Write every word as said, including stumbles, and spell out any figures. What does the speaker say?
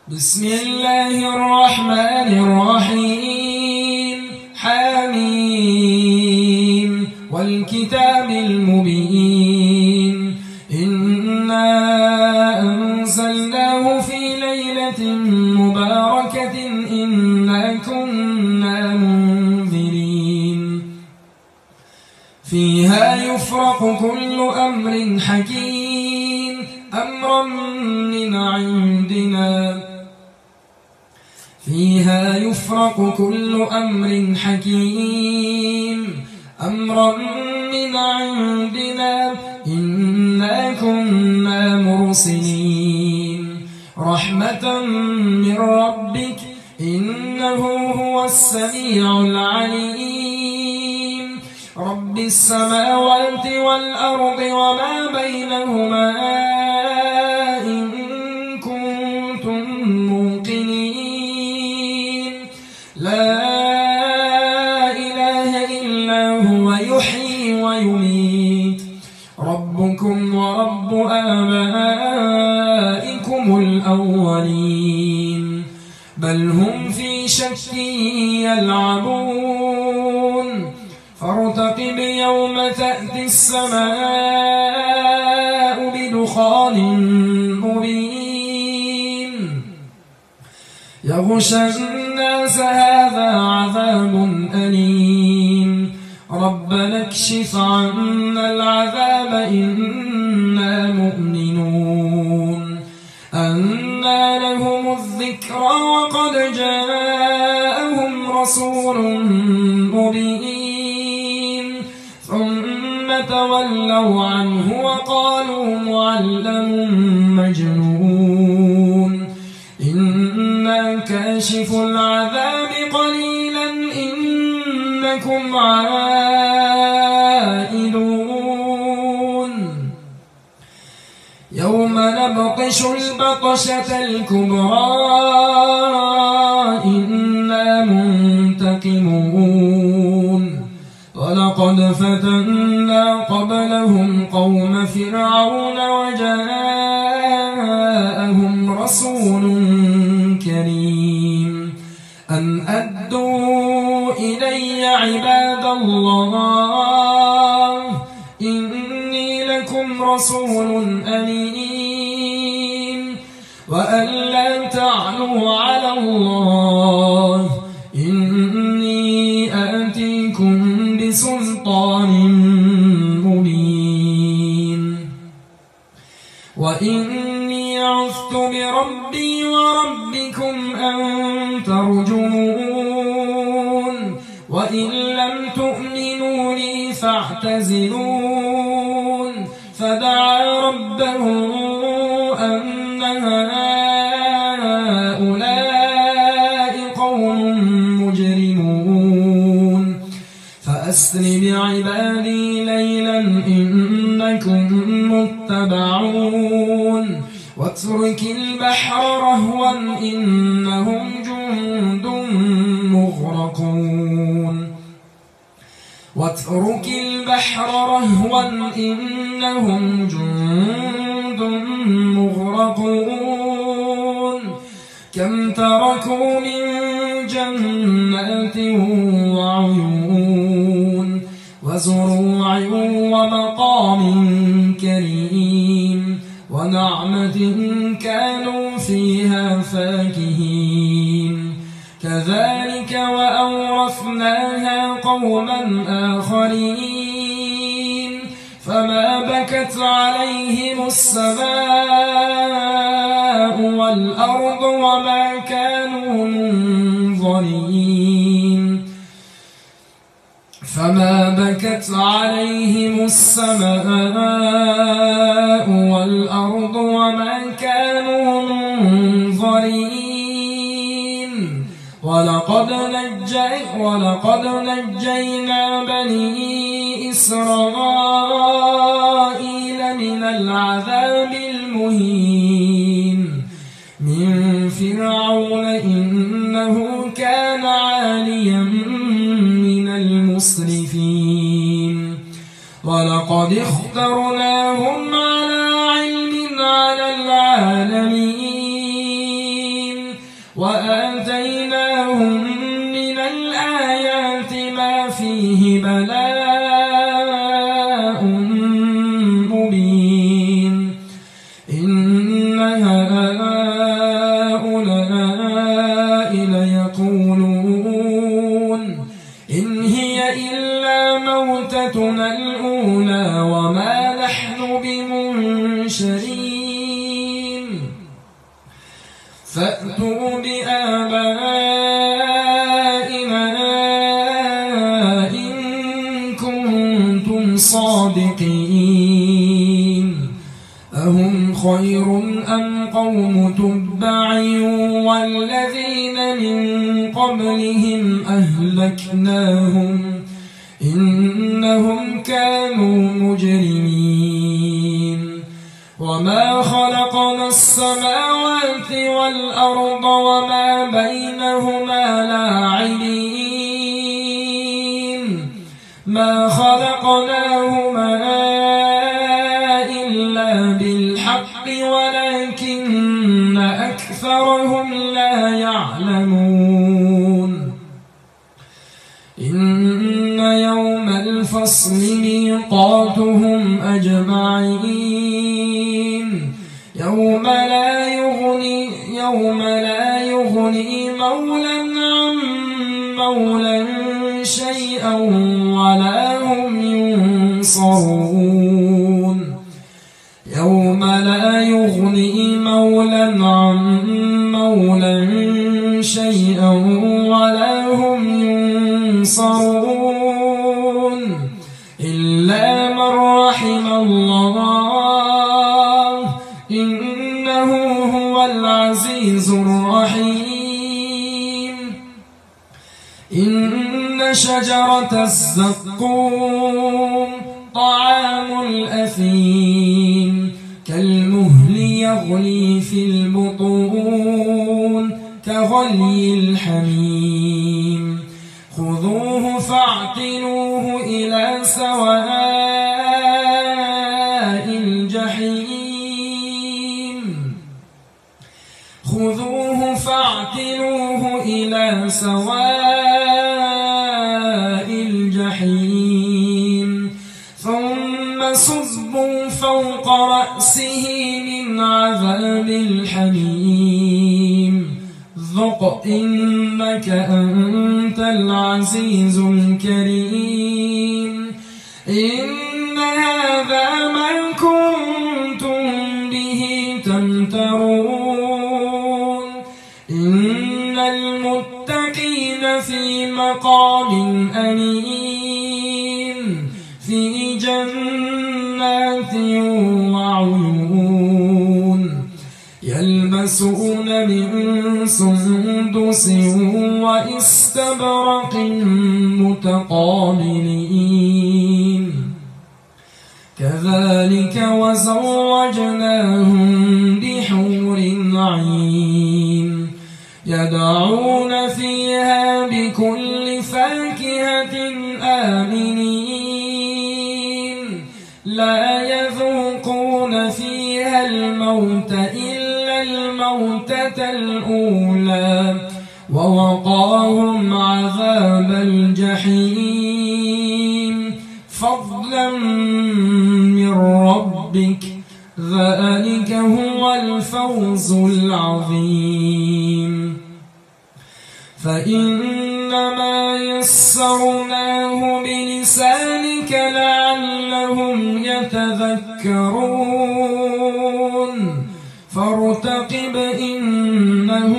بسم الله الرحمن الرحيم حميم والكتاب المبين إنا أنزلناه في ليلة مباركة إنا كنا منذرين فيها يفرق كل أمر حكيم أمرا من عندنا فيها يفرق كل أمر حكيم أمرا من عندنا إنا كنا مرسلين رحمة من ربك إنه هو السميع العليم رب السماوات والأرض وما بينهما إن كنتم موقنين لا إله إلا هو يحيي ويميت ربكم ورب آبائكم الأولين بل هم في شك يلعبون فارتقب يوم تأتي السماء بدخان مبين يغشى الناس هذا عذاب أليم ربنا اكشف عنا العذاب إنا مؤمنون أنى لهم الذكرى وقد جاءهم رسول مبين ثم تولوا عنه وقالوا معلم مجنون إنا كاشف العذاب قليلا إنكم عائدون يوم نبطش البطشة الكبرى إنا منتقمون ولقد فتنا قبلهم قوم فرعون وجاءهم رسول كريم أن أدوا إلي عباد الله إني لكم رسول أمين وأن لا تعلوا على الله إني آتيكم بسلطان مبين وإني عذت بربي وربكم أن ترجمون وإن لم تؤمنوا لي فاعتزلون فدعا ربه أن هؤلاء قوم مجرمون فأسر بعبادي ليلا إنكم متبعون واترك البحر رهوا إنهم جند مغرقون واترك البحر رهوا إنهم جند مغرقون كم تركوا من جنات وعيون وزروع ومقام كريم ونعمة كانوا فيها فاكهين كذلك وأورثناها قوما آخرين فما بكت عليهم السماء والأرض وما كانوا منظرين فما بكت عليهم السماء والأرض وما كانوا منظرين ولقد نجي ولقد نجينا بني إسرائيل من العذاب المهين من فرعون إنه كان عاليا من المسرفين ولقد اخترناهم على علم على العالمين فيه بلاء مبين إن هؤلاء ليقولون إن هي إلا موتتنا الأولى وما نحن بمنشرين فأتوا بآبائنا إن كنتم صادقين أهم خير أم قوم تبع والذين من قبلهم أهلكناهم إنهم كانوا مجرمين وما خلقنا السماوات والأرض وما بينهما لاعبين ما خلقناهما إلا بالحق ولكن أكثرهم لا يعلمون إن يوم الفصل ميقاتهم أجمعين يوم لا يغني يوم لا يغني مولى عن مولى شيئا ولا هم ينصرون يوم لا يغني مولى عن مولى شيئا ولا هم ينصرون إلا من رحم الله إنه هو العزيز الرحيم إن شجرة الزقوم طعام الأثيم كالمهل يغلي في البطون كغلي الحميم خذوه فاعتلوه إلى سواء الجحيم خذوه فاعتلوه إلى سواء الجحيم ثم صبوا فوق رأسه من عذاب الحميم ذق إنك أنت العزيز الكريم إن هذا ما كنتم به تمترون إن المتقين في مقام أمين في جنات وعيون يلبسون من سندس وإستبرق متقابلين كذلك وزوجناهم بحور عين يدعون فيها بكل فاكهة آمنين لا يذوقون فيها الموت إلا الموتة الأولى ووقاهم عذاب الجحيم فضلا من ربك ذلك هو الفوز العظيم فإنما يسرناه بلسانك لعلهم يتذكرون فارتقب إنهم